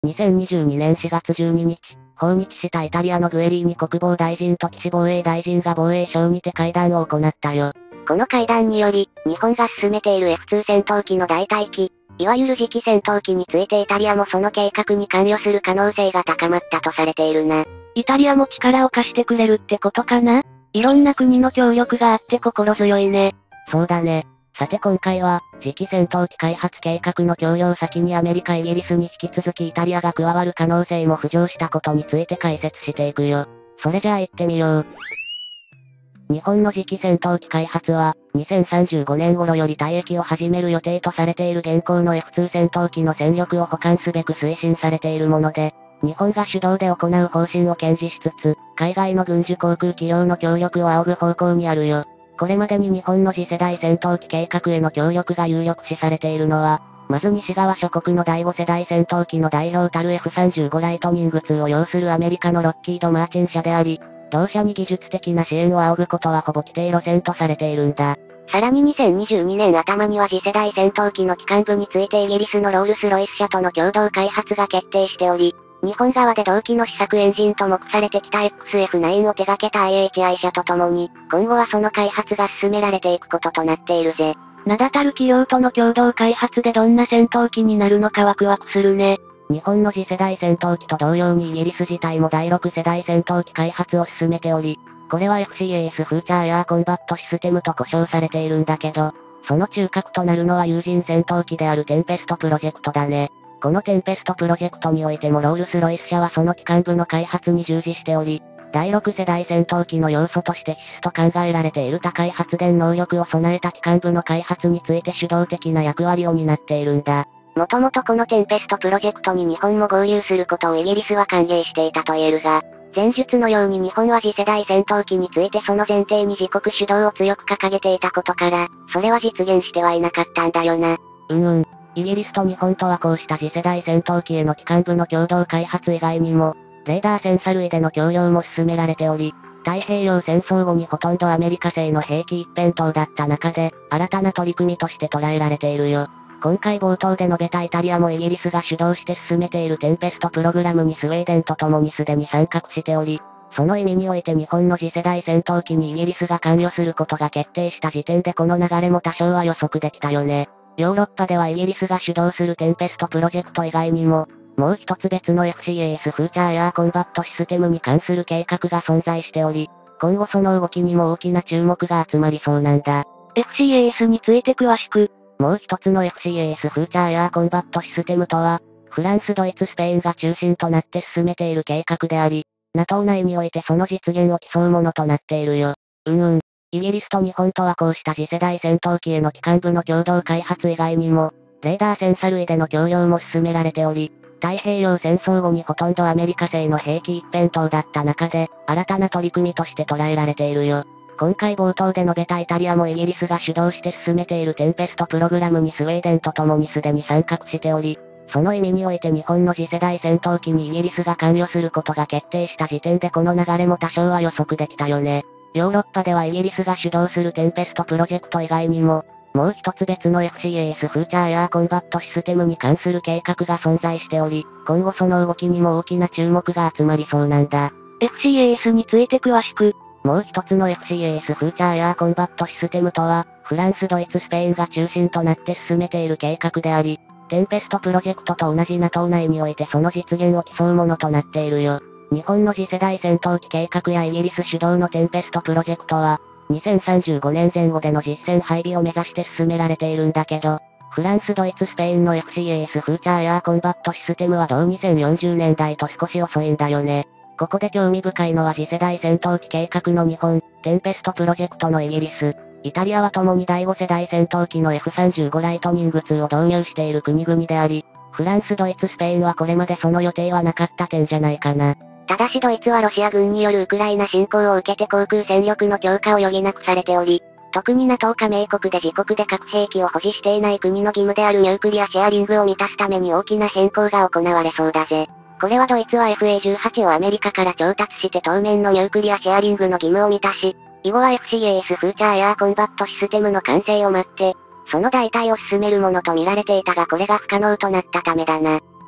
2022年4月12日、訪日したイタリアのグエリーニ国防大臣と岸防衛大臣が防衛省にて会談を行ったよ。 この会談により、日本が進めている F2 戦闘機の代替機、いわゆる次期戦闘機についてイタリアもその計画に関与する可能性が高まったとされているな。 イタリアも力を貸してくれるってことかな？いろんな国の協力があって心強いね。 そうだね。さて今回は、次期戦闘機開発計画の供与先にアメリカイギリスに引き続きイタリアが加わる可能性も浮上したことについて解説していくよ。それじゃあ行ってみよう。日本の次期戦闘機開発は、2035年頃より退役を始める予定とされている現行の F2 戦闘機の戦力を補完すべく推進されているもので、日本が主導で行う方針を堅持しつつ、海外の軍需航空企業の協力を仰ぐ方向にあるよ。これまでに日本の次世代戦闘機計画への協力が有力視されているのは、まず西側諸国の第5世代戦闘機の代表たる F35 ライトニング2を擁するアメリカのロッキード・マーチン社であり、同社に技術的な支援を仰ぐことはほぼ既定路線とされているんだ。 さらに2022年頭には次世代戦闘機の機関部についてイギリスのロールスロイス社との共同開発が決定しており、日本側で同機の試作エンジンと目されてきた XF9 を手掛けた IHI 社と共に、今後はその開発が進められていくこととなっているぜ。 名だたる企業との共同開発でどんな戦闘機になるのかワクワクするね。 日本の次世代戦闘機と同様にイギリス自体も第6世代戦闘機開発を進めており、これは FCAS フューチャーエアーコンバットシステムと呼称されているんだけど、その中核となるのは有人戦闘機であるテンペストプロジェクトだね。このテンペストプロジェクトにおいてもロールスロイス社はその機関部の開発に従事しており、第6世代戦闘機の要素として必須と考えられている高い発電能力を備えた機関部の開発について主導的な役割を担っているんだ。 もともとこのテンペストプロジェクトに日本も合流することをイギリスは歓迎していたと言えるが、前述のように日本は次世代戦闘機についてその前提に自国主導を強く掲げていたことから、それは実現してはいなかったんだよな。 イギリスと日本とはこうした次世代戦闘機への機関部の共同開発以外にも、レーダーセンサ類での供与も進められており、太平洋戦争後にほとんどアメリカ製の兵器一辺倒だった中で、新たな取り組みとして捉えられているよ。今回冒頭で述べたイタリアもイギリスが主導して進めているテンペストプログラムにスウェーデンと共にすでに参画しており、その意味において日本の次世代戦闘機にイギリスが関与することが決定した時点でこの流れも多少は予測できたよね。ヨーロッパではイギリスが主導するテンペストプロジェクト以外にも、もう一つ別の FCAS フューチャーエアーコンバットシステムに関する計画が存在しており、今後その動きにも大きな注目が集まりそうなんだ。 FCAS について詳しく。 もう一つの FCAS フューチャーエアーコンバットシステムとは、フランス、ドイツ、スペインが中心となって進めている計画であり、NATO 内においてその実現を競うものとなっているよ。イギリスと日本とはこうした次世代戦闘機への機関部の共同開発以外にも、レーダーセンサ類での供与も進められており、太平洋戦争後にほとんどアメリカ製の兵器一辺倒だった中で、新たな取り組みとして捉えられているよ。今回冒頭で述べたイタリアもイギリスが主導して進めているテンペストプログラムにスウェーデンと共にすでに参画しており、その意味において日本の次世代戦闘機にイギリスが関与することが決定した時点でこの流れも多少は予測できたよね。ヨーロッパではイギリスが主導するテンペストプロジェクト以外にも、もう一つ別の FCAS フューチャーエアーコンバットシステムに関する計画が存在しており、今後その動きにも大きな注目が集まりそうなんだ。 FCAS について詳しく。 もう一つの FCAS フューチャーエアーコンバットシステムとは、フランス、ドイツ、スペインが中心となって進めている計画であり、テンペストプロジェクトと同じ NATO 内においてその実現を競うものとなっているよ。日本の次世代戦闘機計画やイギリス主導のテンペストプロジェクトは、2035年前後での実戦配備を目指して進められているんだけど、フランス、ドイツ、スペインの FCAS フューチャーエアーコンバットシステムは同2040年代と少し遅いんだよね。ここで興味深いのは次世代戦闘機計画の日本、テンペストプロジェクトのイギリス、イタリアは共に第5世代戦闘機の F35 ライトニング2を導入している国々であり、フランス、ドイツ、スペインはこれまでその予定はなかった点じゃないかな。 ただしドイツはロシア軍によるウクライナ侵攻を受けて航空戦力の強化を余儀なくされており、特に NATO 加盟国で自国で核兵器を保持していない国の義務であるニュークリアシェアリングを満たすために大きな変更が行われそうだぜ。これはドイツは FA18 をアメリカから調達して当面のニュークリアシェアリングの義務を満たし、以後は FCAS フューチャーエアーコンバットシステムの完成を待って、その代替を進めるものと見られていたがこれが不可能となったためだな。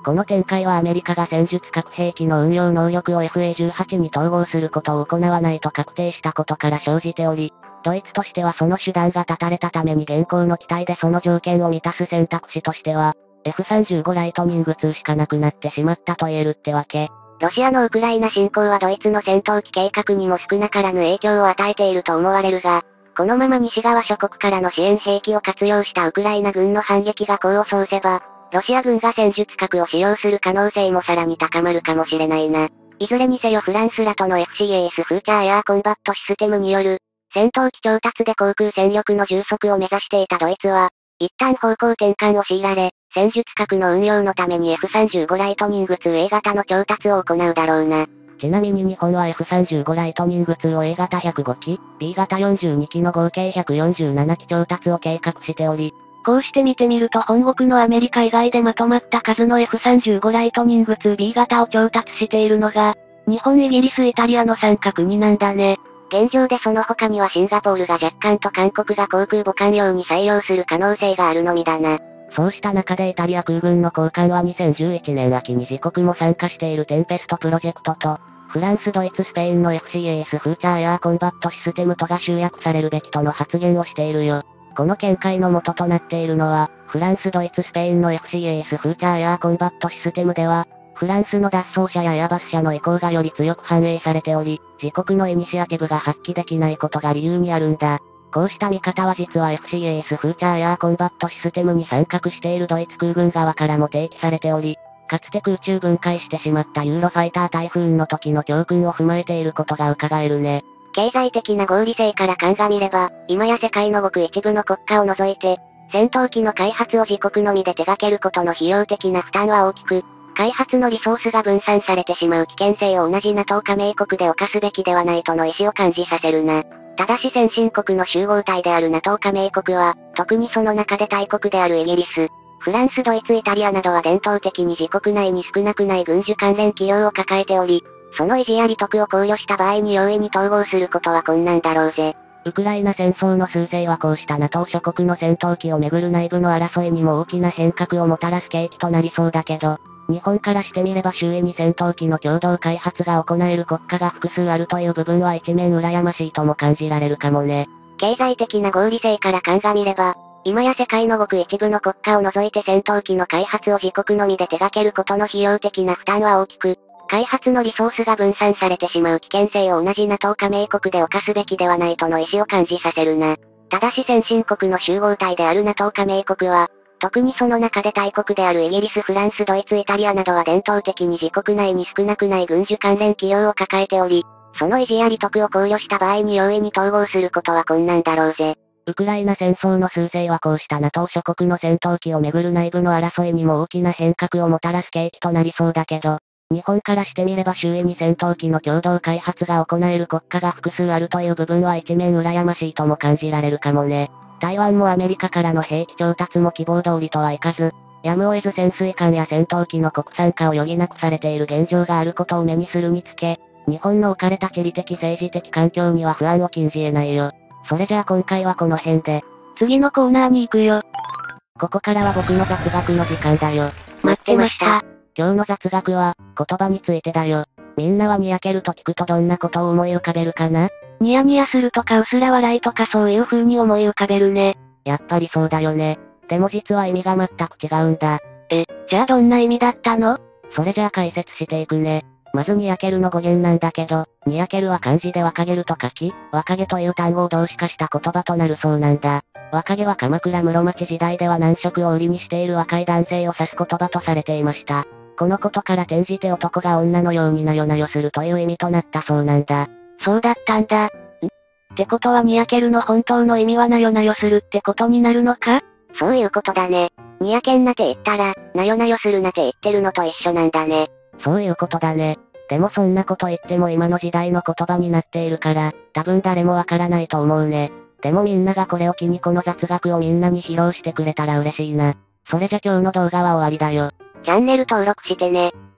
この展開はアメリカが戦術核兵器の運用能力を FA-18 に統合することを行わないと確定したことから生じており、ドイツとしてはその手段が断たれたために現行の機体でその条件を満たす選択肢としては、F-35 ライトニング2しかなくなってしまったと言えるってわけ。 ロシアのウクライナ侵攻はドイツの戦闘機計画にも少なからぬ影響を与えていると思われるが、このまま西側諸国からの支援兵器を活用したウクライナ軍の反撃が功を奏せば、ロシア軍が戦術核を使用する可能性もさらに高まるかもしれないな。いずれにせよフランスらとの FCAS フーチャーエアーコンバットシステムによる、戦闘機調達で航空戦力の充足を目指していたドイツは、一旦方向転換を強いられ、戦術核の運用のために F-35 ライトニング 2A 型の調達を行うだろうな。 ちなみに日本は F-35 ライトニング 2を A 型105機、B 型42機の合計147機調達を計画しており、 こうして見てみると本国のアメリカ以外でまとまった数の F-35 ライトニング 2B 型を調達しているのが、日本、イギリス、イタリアの3カ国なんだね。 現状でその他にはシンガポールが若干と韓国が航空母艦用に採用する可能性があるのみだな。 そうした中でイタリア空軍の高官は2011年秋に自国も参加しているテンペストプロジェクトと、フランス、ドイツ、スペインの FCAS フーチャーエアーコンバットシステムとが集約されるべきとの発言をしているよ。この見解の元となっているのは、フランス、ドイツ、スペインの FCAS フーチャーエアーコンバットシステムでは、フランスの脱走者やエアバス社の意向がより強く反映されており、自国のイニシアティブが発揮できないことが理由にあるんだ。こうした見方は実は FCAS フーチャーエアーコンバットシステムに参画しているドイツ空軍側からも提起されており、かつて空中分解してしまったユーロファイター台風の時の教訓を踏まえていることが伺えるね。 経済的な合理性から鑑みれば、今や世界のごく一部の国家を除いて、戦闘機の開発を自国のみで手掛けることの費用的な負担は大きく、開発のリソースが分散されてしまう危険性を同じ NATO 加盟国で犯すべきではないとの意思を感じさせるな。ただし先進国の集合体である NATO 加盟国は、特にその中で大国であるイギリス、フランス、ドイツ、イタリアなどは伝統的に自国内に少なくない軍需関連企業を抱えており、その維持や利得を考慮した場合に容易に統合することは困難だろうぜ。 ウクライナ戦争の趨勢はこうした NATO 諸国の戦闘機をめぐる内部の争いにも大きな変革をもたらす契機となりそうだけど、日本からしてみれば周囲に戦闘機の共同開発が行える国家が複数あるという部分は一面羨ましいとも感じられるかもね。 経済的な合理性から鑑みれば、今や世界のごく一部の国家を除いて戦闘機の開発を自国のみで手掛けることの費用的な負担は大きく、開発のリソースが分散されてしまう危険性を同じ NATO 加盟国で犯すべきではないとの意思を感じさせるな。ただし先進国の集合体である NATO 加盟国は、特にその中で大国であるイギリス、フランス、ドイツ、イタリアなどは伝統的に自国内に少なくない軍需関連企業を抱えており、その維持や利得を考慮した場合に容易に統合することは困難だろうぜ。 ウクライナ戦争の趨勢はこうした NATO 諸国の戦闘機をめぐる内部の争いにも大きな変革をもたらす契機となりそうだけど、日本からしてみれば周囲に戦闘機の共同開発が行える国家が複数あるという部分は一面羨ましいとも感じられるかもね。台湾もアメリカからの兵器調達も希望通りとはいかず、やむを得ず潜水艦や戦闘機の国産化を余儀なくされている現状があることを目にするにつけ、日本の置かれた地理的政治的環境には不安を禁じ得ないよ。それじゃあ今回はこの辺で。 次のコーナーに行くよ。 ここからは僕の雑学の時間だよ。 待ってました。 今日の雑学は、言葉についてだよ。みんなはにやけると聞くとどんなことを思い浮かべるかな？ ニヤニヤするとかうすら笑いとかそういう風に思い浮かべるね。 やっぱりそうだよね。でも実は意味が全く違うんだ。 じゃあどんな意味だったの？ それじゃあ解説していくね。まずにやけるの語源なんだけど、にやけるは漢字で若げると書き、若げという単語を動詞化した言葉となるそうなんだ。若げは鎌倉室町時代では男色を売りにしている若い男性を指す言葉とされていました。このことから転じて男が女のようになよなよするという意味となったそうなんだ。 そうだったんだ。ってことはにやけるの本当の意味はなよなよするってことになるのか？ そういうことだね。にやけんなて言ったら、なよなよするなて言ってるのと一緒なんだね。 そういうことだね。でもそんなこと言っても今の時代の言葉になっているから、多分誰もわからないと思うね。でもみんながこれを機にこの雑学をみんなに披露してくれたら嬉しいな。それじゃ今日の動画は終わりだよ。 チャンネル登録してね。